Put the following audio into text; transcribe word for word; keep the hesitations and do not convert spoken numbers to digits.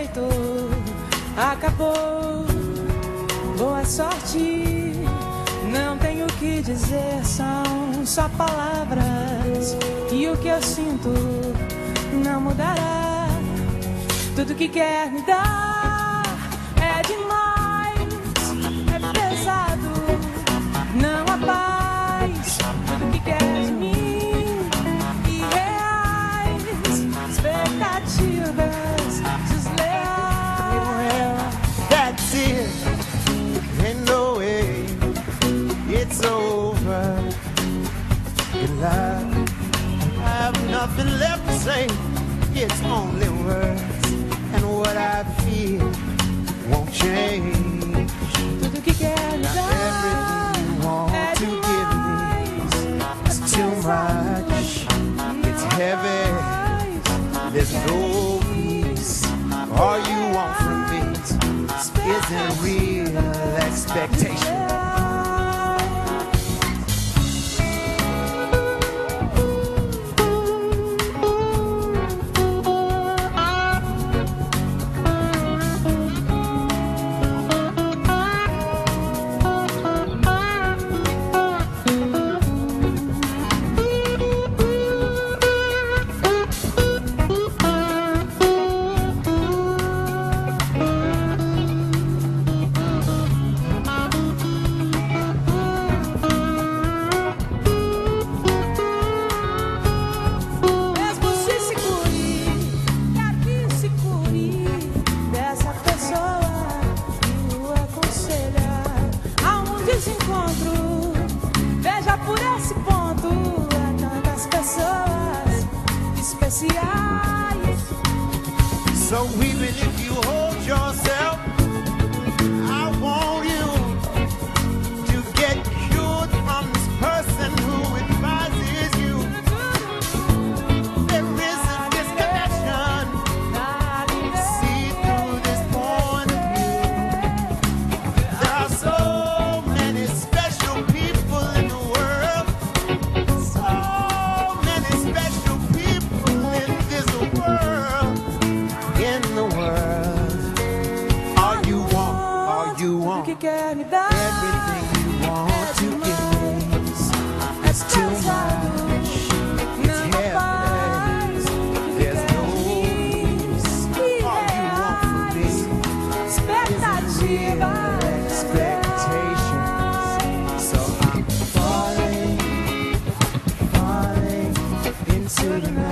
jeito, acabou. Boa sorte, não tenho o que dizer, são só palavras. E o que eu sinto não mudará. Tudo que quer me dar é demais, é pesado, não há paz. Tudo que quer de mim, irreais, expectativas desleais. Well, that's it, ain't no way it's over. Good love, I have nothing left to say. It's only words, and what I feel won't change. Tudo que quer me Now everything you want dar é to give me demais, is too much. It's heavy, there's no peace. All you want from me isn't real expectation. Veja por esse ponto, há tantas pessoas especiais. So even if you hold yourself, I want you to get cured from this person who advises you. There is a disconnection. See through this point of view. There are so many special people in the world. So many special people in this world. In the world, all you want, all you want, que quer me dar everything you want to give me is too much. It's heavy, there's no peace. All you want from me is real expectations. So I'm falling, falling into the night.